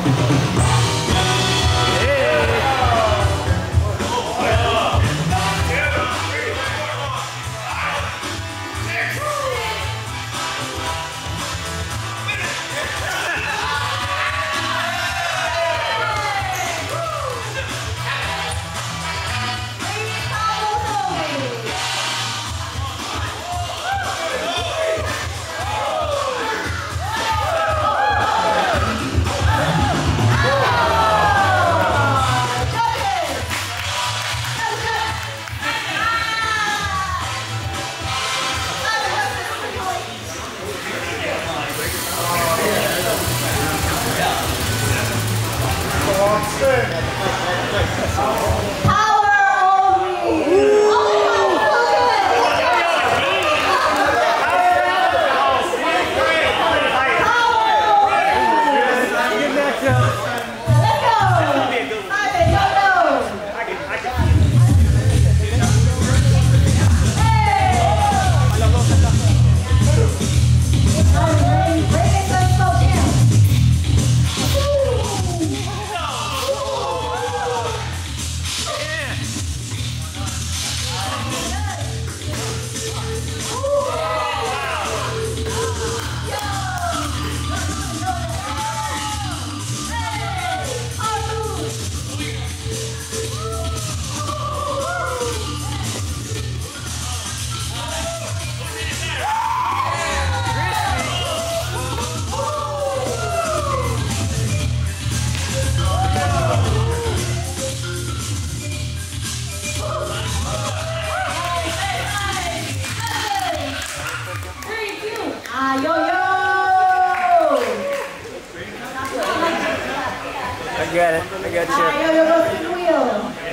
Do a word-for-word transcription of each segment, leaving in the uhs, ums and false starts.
I got it. I got you. Ah, yo, yo, go to the wheel.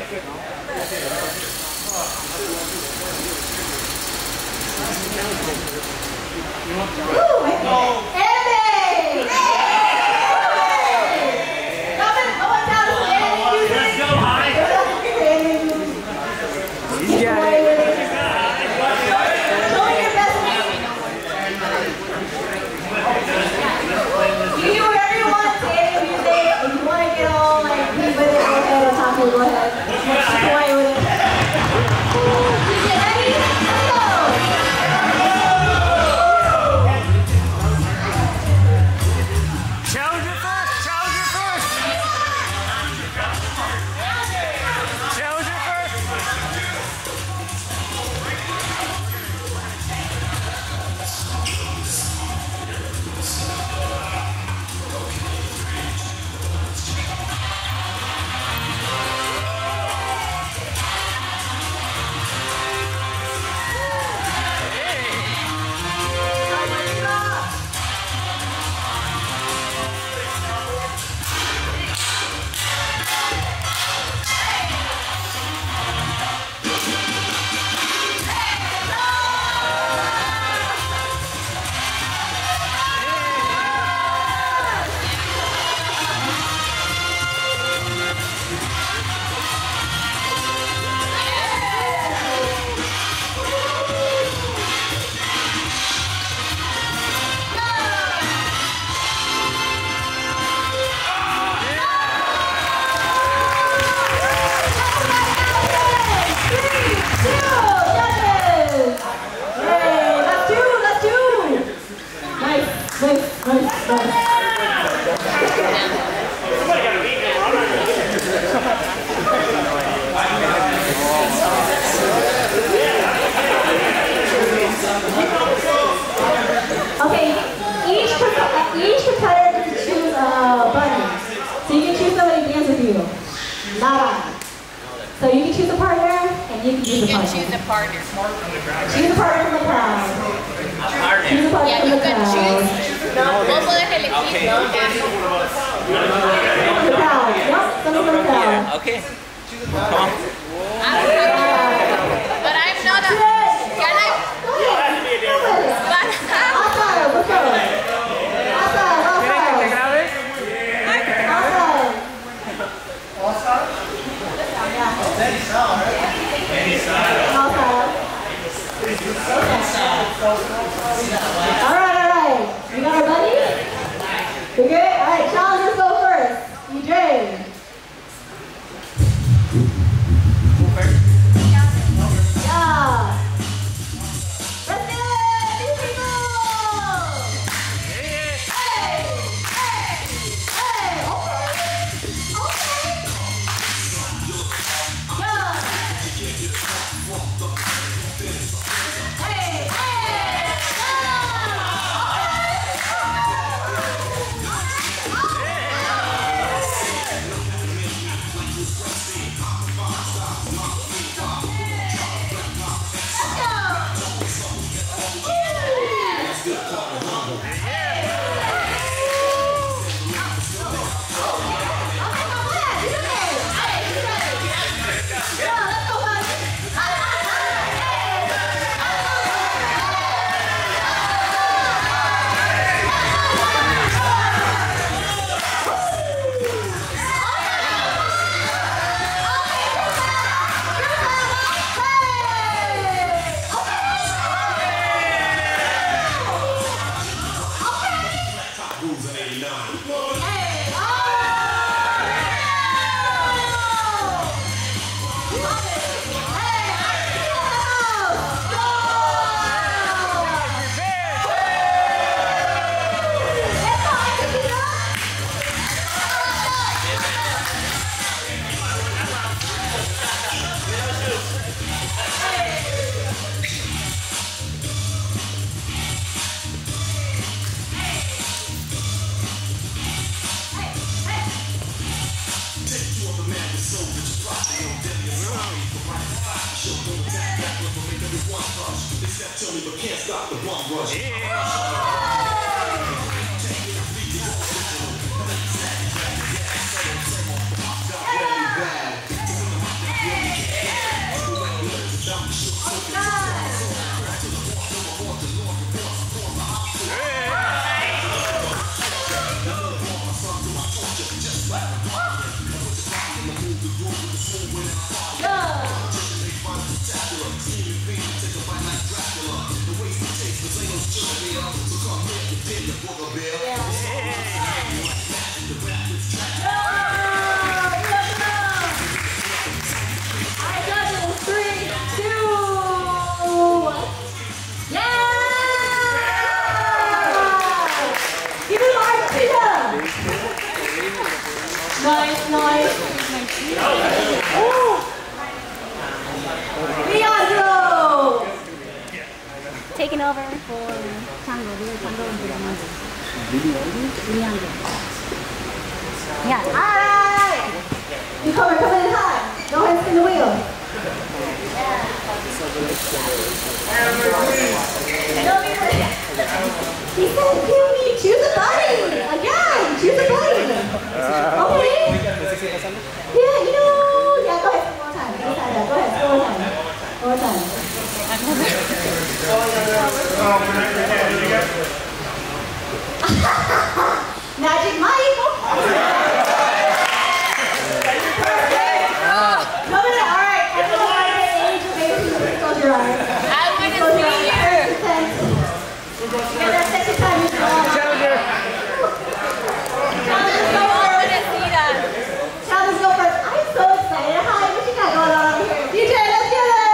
Woo, Andy! Come on, come on down to Andy. Let's go, high. He's got it. Show me your best. You do whatever you want to Andy music. If you want to get all like deep with it, go ahead and talk to go ahead. Play with it. Ready? Let's go. Challenger first! Challenger first! Challenger first! Okay, each each competitor gets to choose a bunny. So you can choose somebody to dance with you. Nada. So you can choose a partner, and you can choose You a can partner. choose a partner. Choose a partner from the crowd. Choose a partner Yeah, from you the can crowd. choose. Vos podés elegir. From the crowd. Yep, someone from the crowd. Okay. I'm but I'm not a. Can I? But Awesome, let's go. Awesome, awesome. ¿Te grabes? Awesome. All right, all right. You got our buddies? You good? All right, challengers go first. Nice, nice. Leandro! Taking over for Chango. We were Chango and Leandro. Leandro. Yeah. Alright! You come, come in high. Go ahead and spin the wheel. He said, give me, choose a buddy. Again, choose a buddy. Okay? Yeah, you know, yeah, go ahead, one more time. One more time, yeah, go ahead, one more time. One more time. Magic Mike. Come in, all right. Everyone, angel baby, close your eyes. I want to Close your see eyes. you. Get that second time you go. Challenger. Challenge I go want first. to see that. Challenge go first. I'm so excited. Hi, what you got going on over here? D J, let's get it.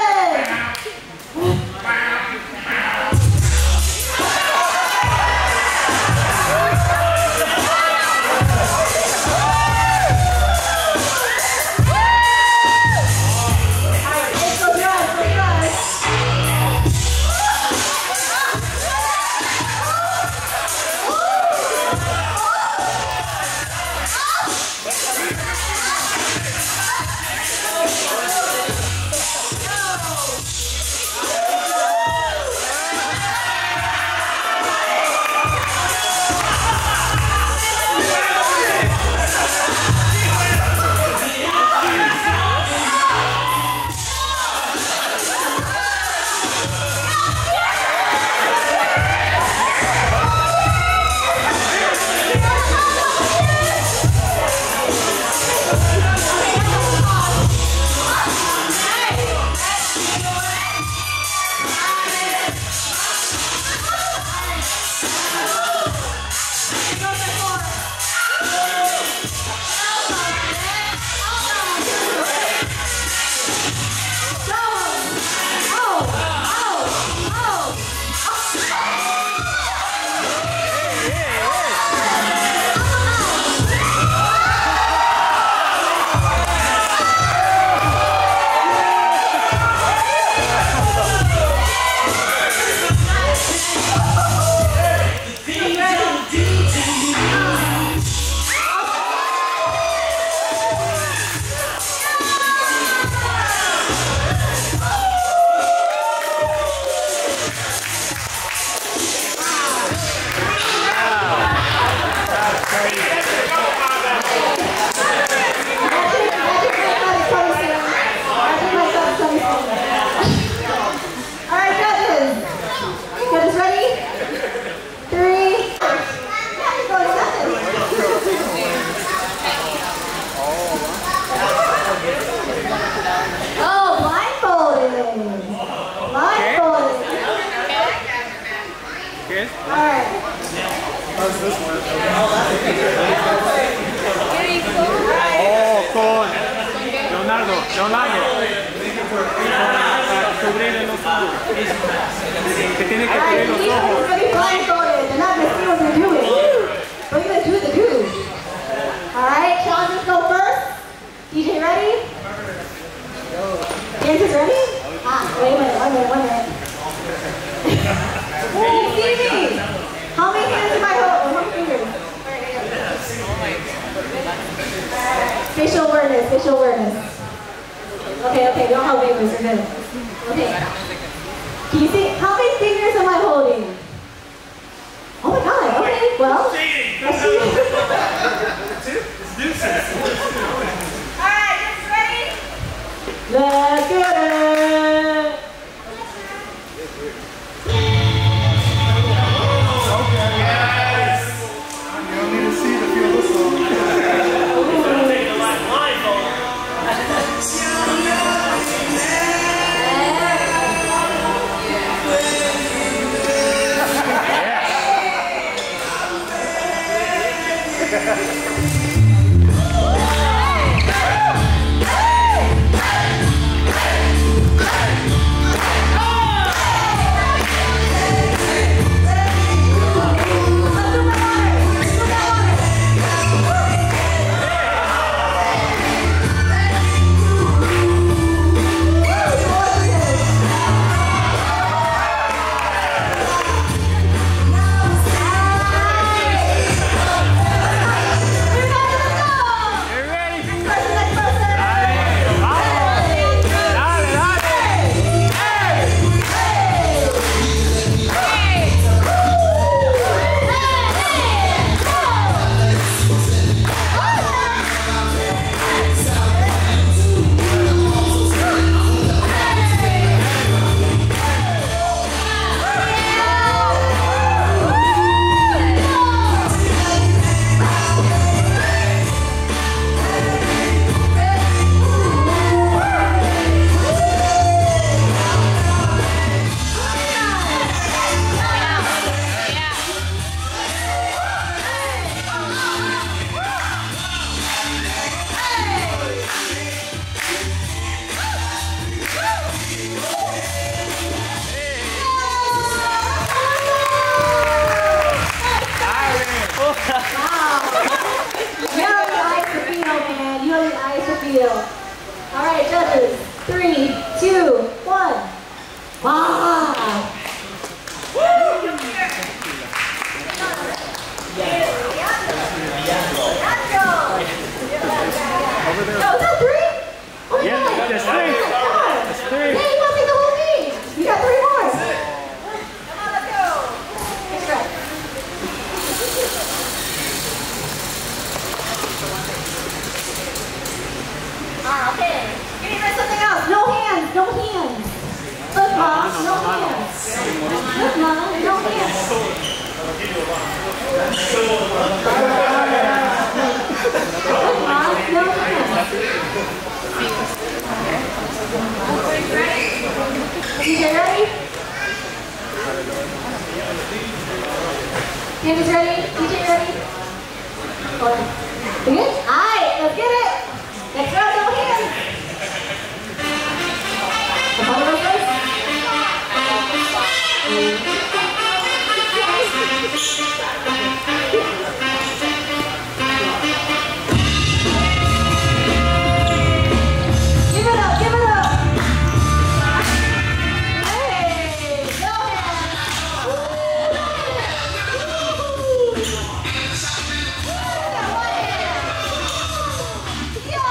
Leonardo, Leonardo. Para cubrir los ojos. Que tiene que cubrir los ojos. Alright, blindfolded. They're not going to see what they're doing. But you're going to do the do. Alright, challenges go first. D J ready? Dancers ready? Ah, wait a minute, one minute, one minute. Can you see me? How many hands am I holding? How many fingers? Alright. Facial awareness, facial awareness. Okay, okay, don't hold fingers, you're good. Okay. Can you see, how many fingers am I holding? Oh my god, okay, well. That's cheating. Alright, you ready? Let's get it! You don't need to see to feel the song. Alright, judges. Three, two, one. Wow. Over there. Oh, is that three? Oh, Yeah, yeah. that's three. That's three. Yeah, you want to take the whole thing. You got three more. Come on, let's go. Get ready. Ah, okay. Give me something else. No hands, no hands. Look, Mom, no hands. Look, Mom, no hands. Look, Mom, no hands. D J ready? Candy's ready? D J ready? Hold on. We good? Alright, let's get it. Next round, no hands. Come on, real quick. Give it up, give it up. Hey, no hands. Woo, no hands. Woo. Got one hand. Yo.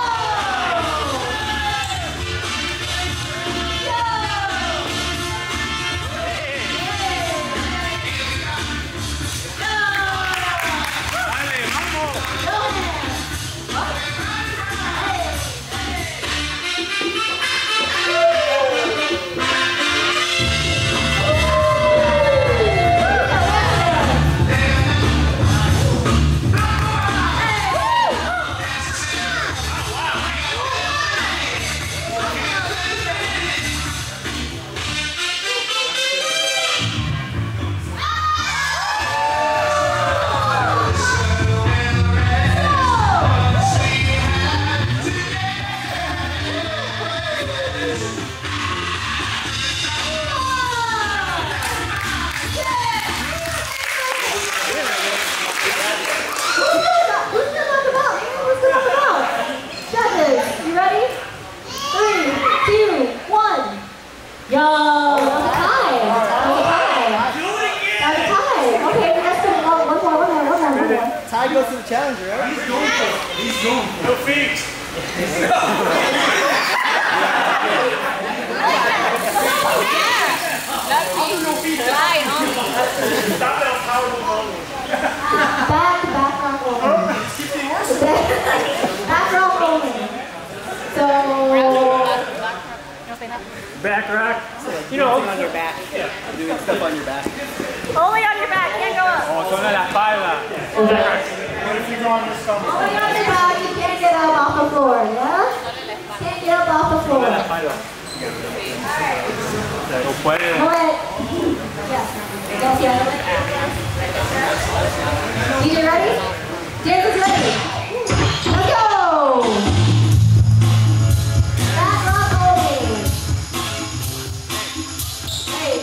Yo, that was a tie. That was a tie. That was a tie. Okay, let's do one, one more, one more, one more, one more. Tie goes to the challenger, right? No feet. Slide on. Stop that powerful moment. Back, back rock moment. Back rock moment. So, Back rack. You know. On your back. Yeah. Doing stuff on your back. Only on your back, can't go up. Oh, solo la espalda. What if you go on your stomach? only on your back, you can't get up off the floor, yeah? Can't get up off the floor. Solo la espalda. No puede. Go ahead. Yes. Yes, yes. D J ready? Dance is ready. Let's go! Back rock only. Hey.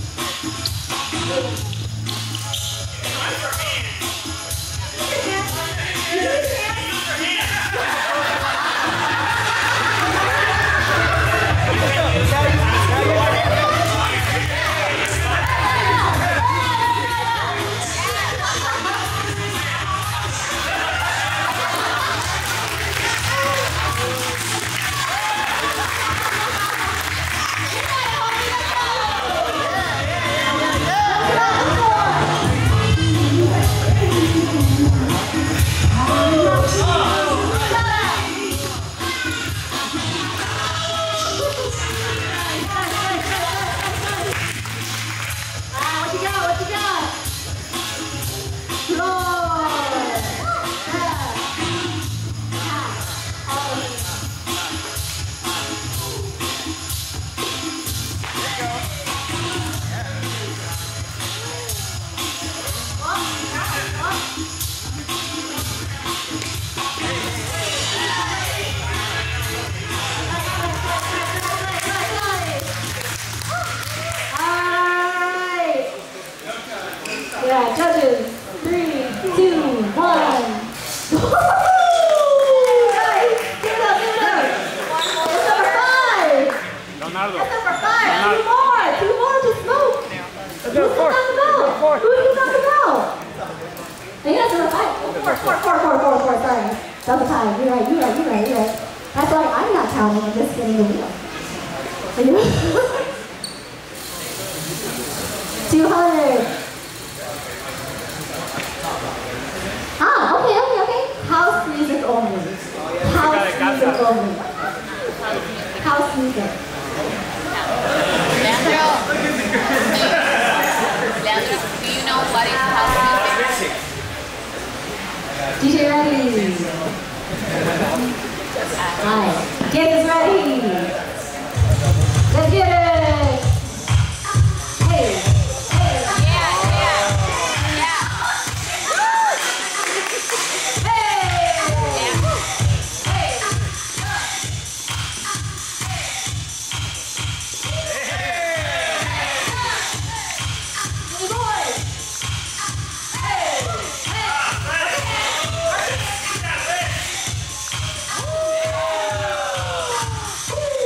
Yeah, judges. Three, two, one. Nice. Give it up, give it up. That's number five. Leonardo. That's number five. Two more. Two more to smoke. Who's you talking about? Who are you talking about? I think that's number five. Oh, four, four, four, four, four, four. Sorry. Double time. You're right, you're right, you're right, you're right. That's why I'm not counting. I'm just getting the wheel. two hundred. Ah, okay, okay, okay. House music only. House music only. House music. Leandro. Leandro, do you know what is house music? D J ready. Hi. Get this ready. Let's get it. Hey. Hey. Yeah, yeah, yeah. Hey.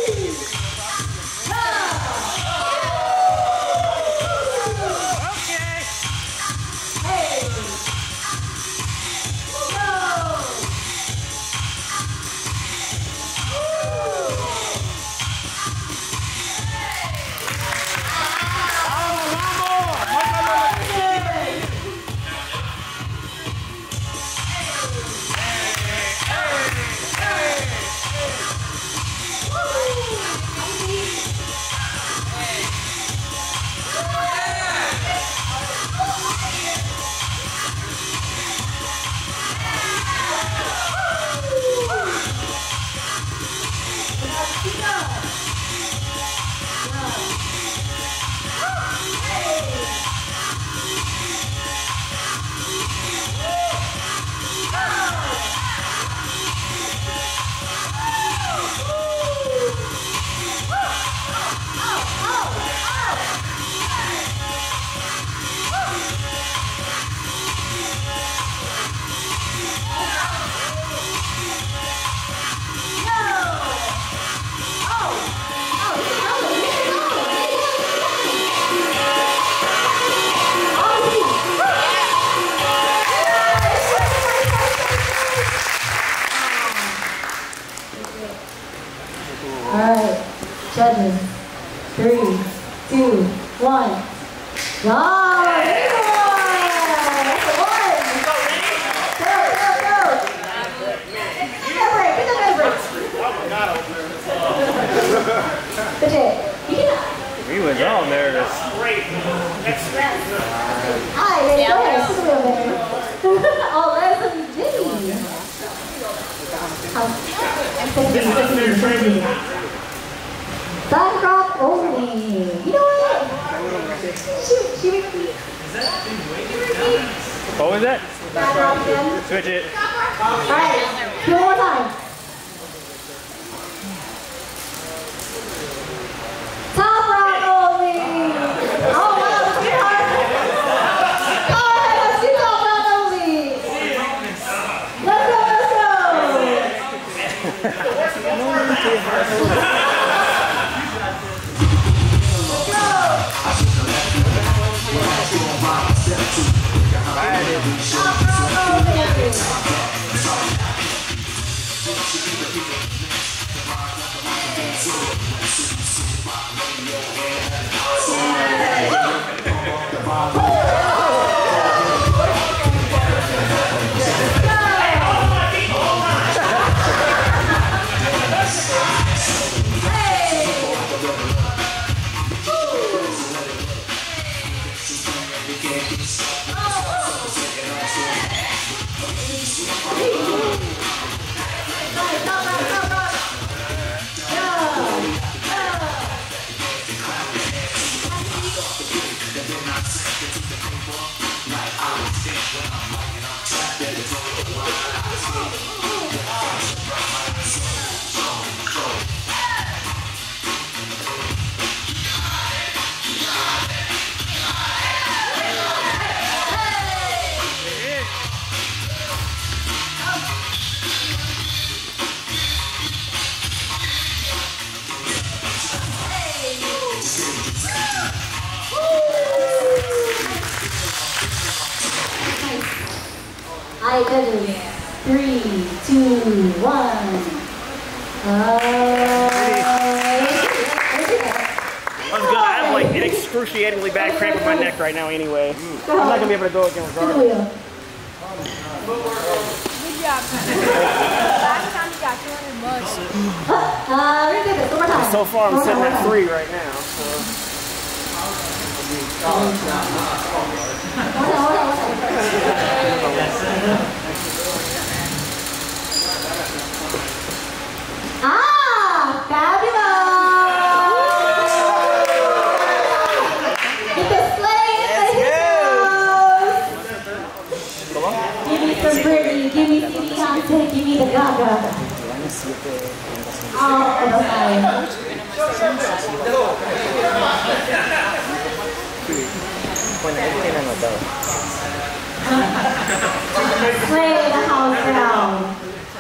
How? Back rock only. You know what? Shoot, should we repeat? What was that? Back rock again. Switch it. Alright, do it one more time. Top rock only. Oh wow, that's pretty hard. Oh, let's do top rock only. Let's go, let's go. Let's go. I did it. Three, two, one. Uh, That was good. I have like an excruciatingly bad cramp in my neck right now anyway. I'm not gonna be able to go again regardless. Good job. Last time you got two hundred bucks. uh, we're gonna do this one more time. So far I'm One sitting more at time. three right now. So. Hold on, hold on, hold on. Ah, fabulous! Get the sleigh, get the heroes. Give me some Britney, give me some Beyonce, give me the Gaga. Oh, okay. Slay the house down.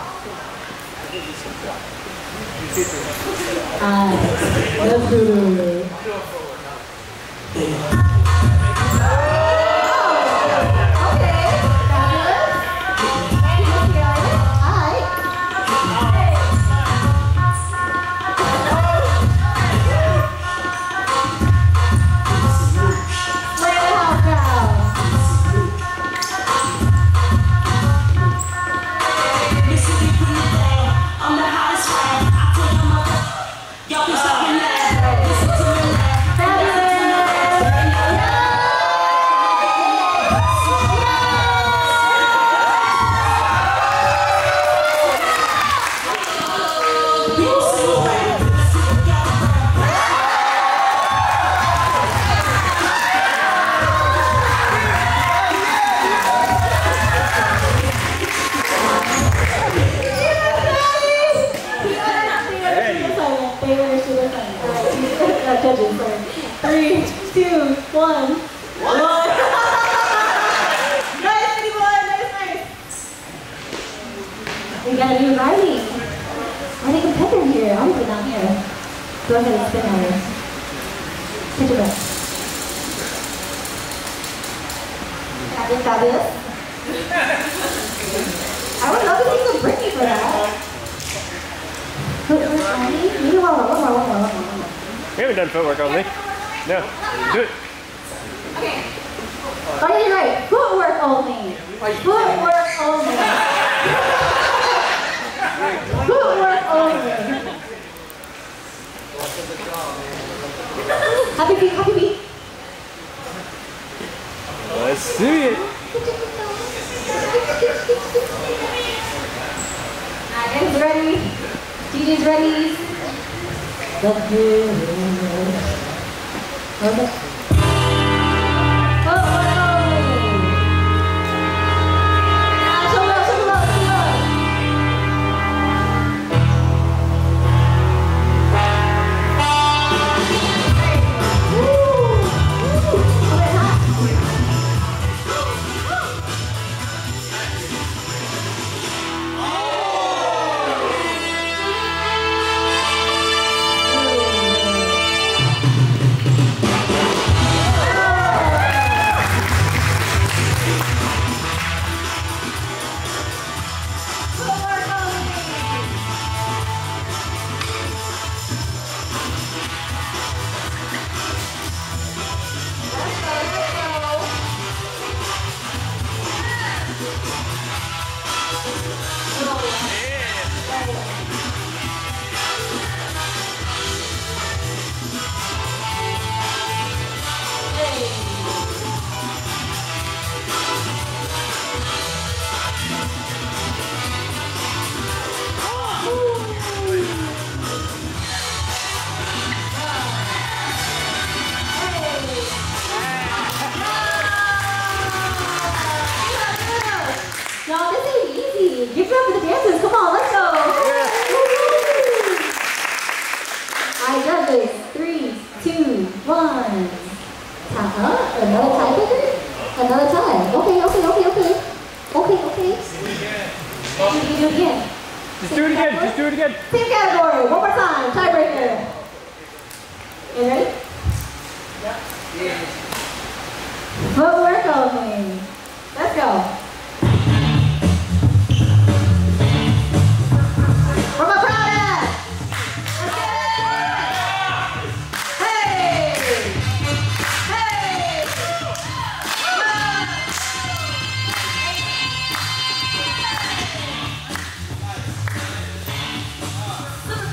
Alright, let's do it. Three, two, one. One. Nice, pretty boy. Nice, nice. We gotta do writing. I think a pepper here. I'll put it down here. Go ahead and spin on it. Take it back. Fabulous, fabulous. I would love to take some Britney for that. Put it on me. Maybe one more, one more, one more, one more. We haven't done footwork only. No. Do it. Okay. Oh, you're right. Footwork only. Footwork only. Footwork only. Happy feet, happy feet. Let's see it. Alright, ready? Gigi's ready? Let's do it. Okay. Oh, oh, oh. Ah, show up, show up, show up. Woo! Woo! Okay, hot. Y'all, this ain't easy. Give it up for the dancers. Come on, let's go. Yeah. I got this. Three, two, one. Uh-huh. Another tiebreaker? Another tie. Okay, okay, okay, okay. Okay, okay. You can do it again. Just do it again. Just do it again. Same category. One more time. Tiebreaker. You ready? Yeah. Footwork only. Let's go. Where my crowd at? Let's get it! Hey! Hey! Super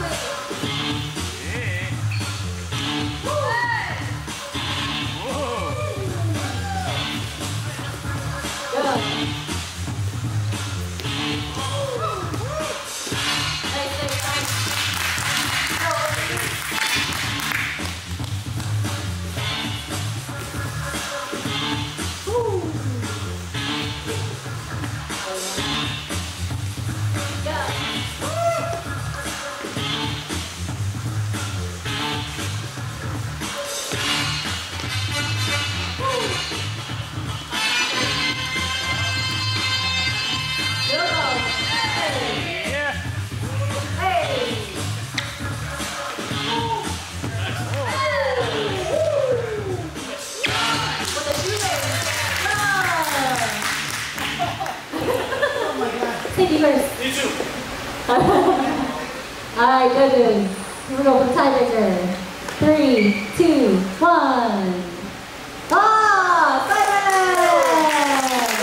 first. Me too. Alright, judges. Here we go for the tiebreaker. Three, two, one. Ah! Silence!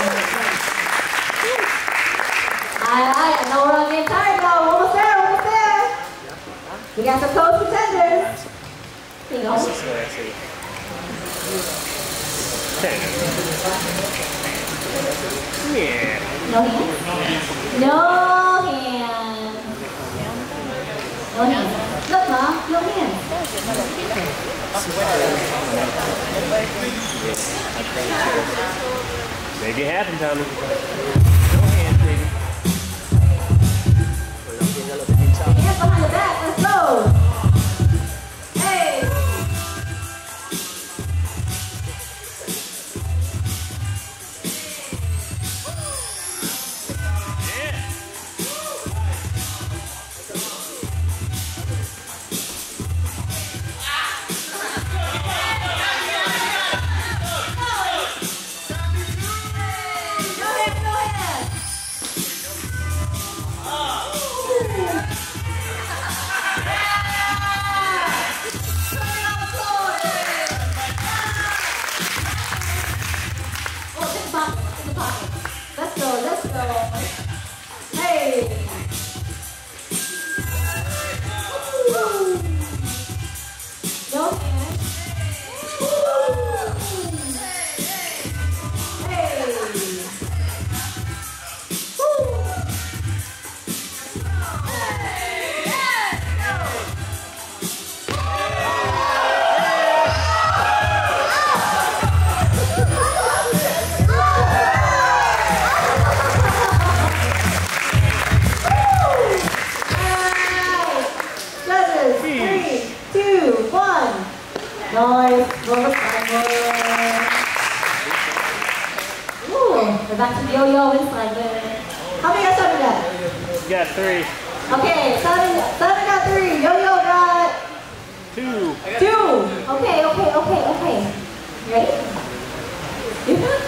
Alright, I know we're all getting tired now. We're almost there, we're almost there. We got some close contenders. Here you go. Yeah. No hands? No hands. No hands. Look, Mom, no hands. Make it happen, Tommy. No hands, baby. Hands behind the back. Let's go. Hey. No hands, no hands. Nice. Robert Simon. Ooh, we're back to Yo-Yo and Simon. How many got Simon got? You got three. Okay, Simon, Simon got three. Yo-Yo got Two. two. Okay, okay, okay, okay. You ready? Yeah.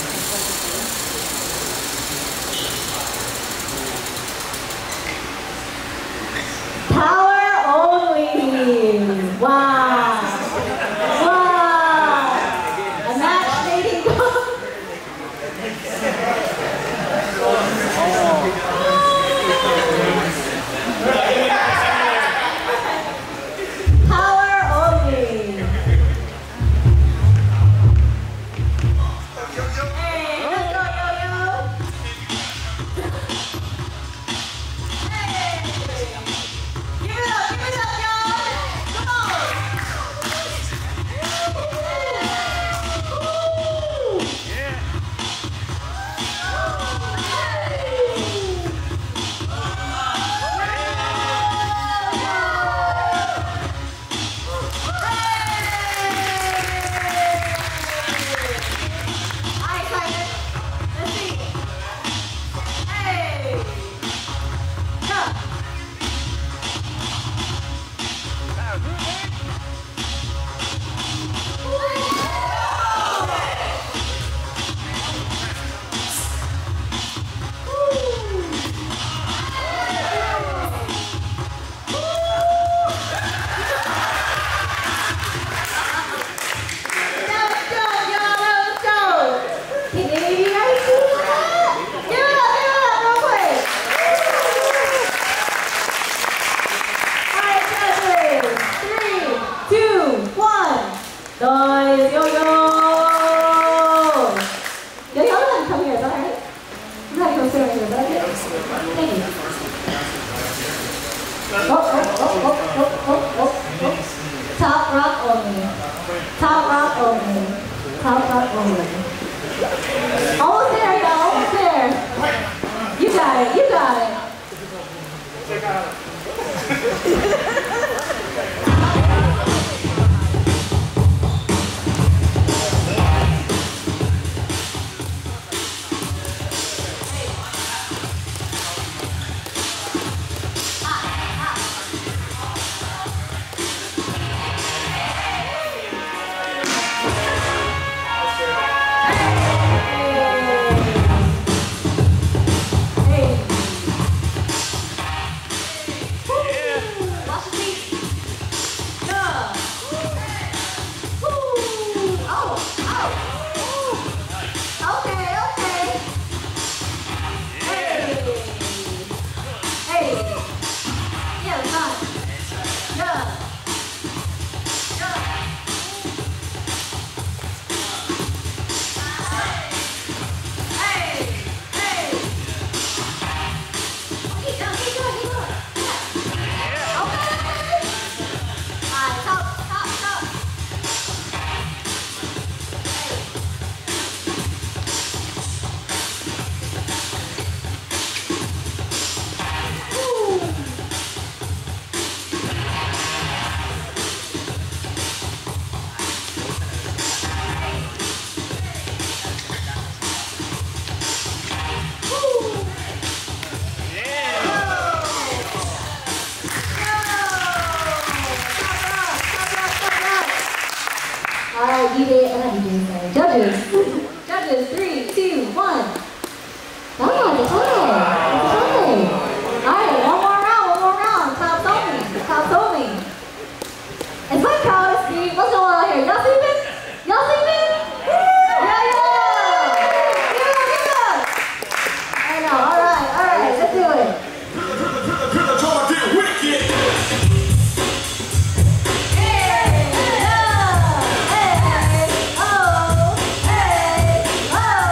Power only. Wow. Wow. A match making goal. Power only. Hey, let's go, Yo-Yo. Hey. Give it up, give it up, y'all. Come on. Woo. Alright, Simon. Let's see. Hey. Go. Let's go, y'all. Let's go. Can any of you guys do that? Give it up, give it up, real quick. Alright, judges. Three, two, one. Noise, Yo-Yo. Yo-Yo, let me come here. Is that alright? I'm not going to sit right here. Is that okay? Thank you. Oh, oh, oh, oh, oh, oh, oh, oh. Top rock only. Top rock only. Top rock only. Almost there, y'all. Almost there. You got it. You got it. Alright, D J, uh, not D J, sorry. Judges. Judges, three, two, one. Come on, it's okay. It's okay. Alright, one more round, one more round. Top only. Top only. It's my proud Steve. What's going on here? Y'all sleeping? Y'all sleeping? Yeah, yeah! Yeah, yeah! I know, alright, alright, let's do it. Hey, oh, hey, oh, hey, oh.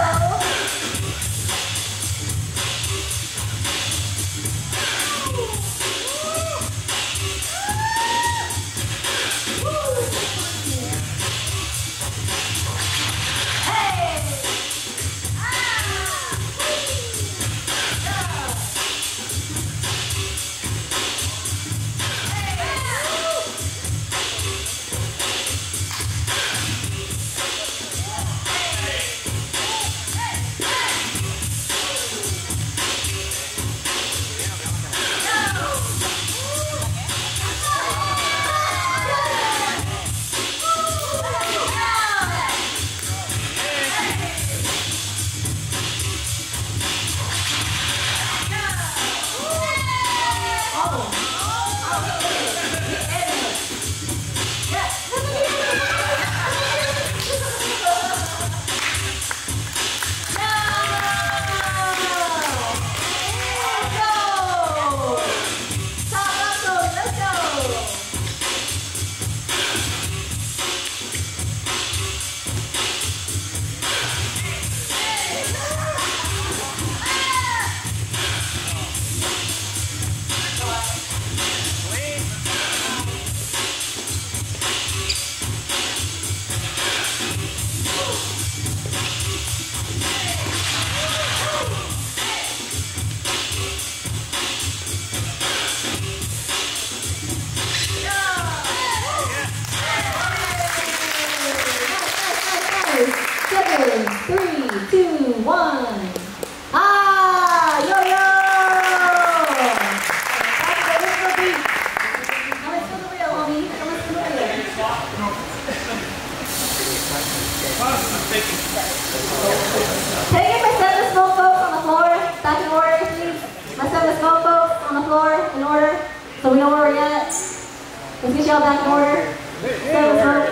know where we're at? Let's get y'all back in order. Seven smoke.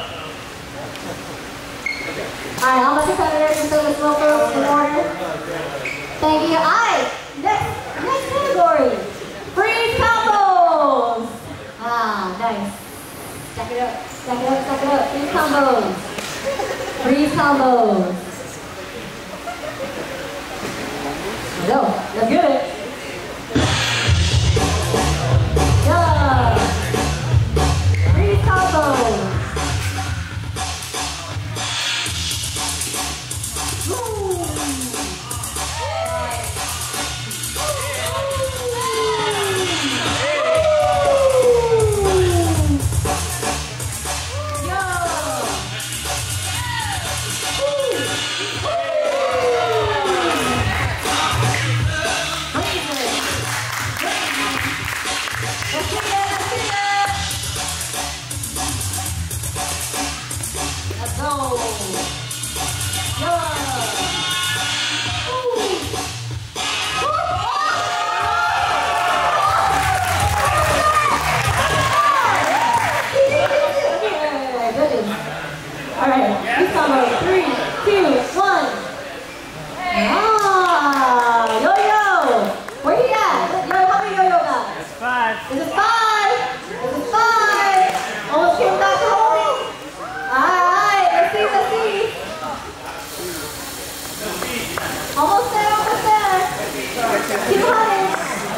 Alright, all my competitors and seven smoke folks in order. Thank you. Alright, next, next category. Freeze combos. Ah, nice. Stack it up, stack it up, stack it up. Freeze combos. Freeze combos. Go, let's get it. Yeah. Freeze combos. Almost there, almost there. two hundred.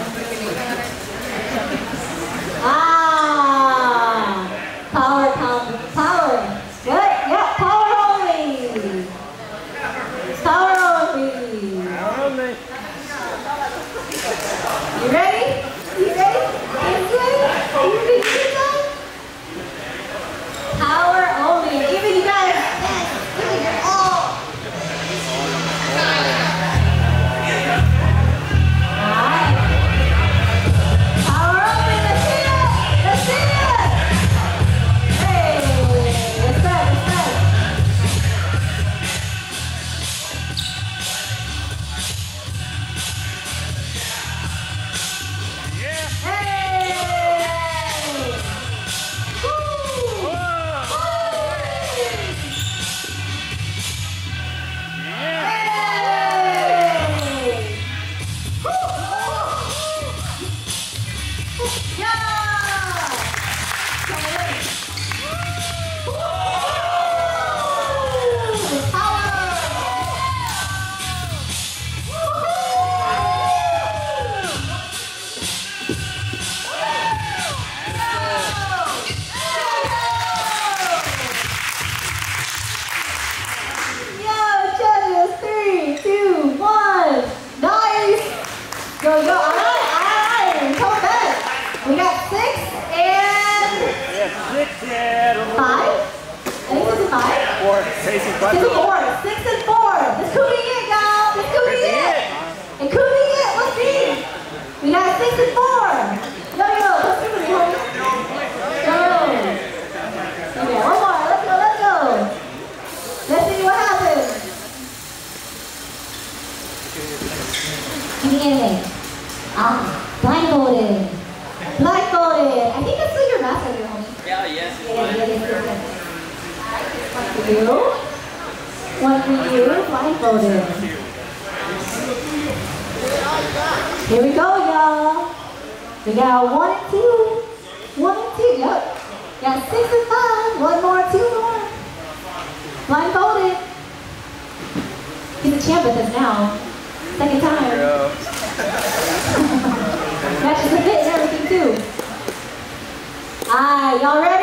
Ah, power, power, power. Good, yeah, power only. Power only. You ready? You ready? You ready? You ready to do that? Power only. Giving you guys best. Giving it all. Go, go, all right, all right, come back. We got six and... Yeah, six and... Five? I think this is five. Four. Facing This is four. Six and four. This could be it, y'all. This could be it. It could be it. Let's see. We got six and four. Yo, yo, let's do it, homie. Go. Okay, one more. Let's go, let's go. Let's see what happens. Give me anything. Ah, blindfolded. Blindfolded. I think that's like your mask over here, homie. Yeah, yes. Yeah, yeah, yeah, yeah, yeah. One for you. One for you. Blindfolded. Here we go, y'all. We got one and two. One and two. Yep. Got six and five. One more, two more. Blindfolded. He's a champ at this now. Second time. Matches the fit and everything too. Alright, y'all ready?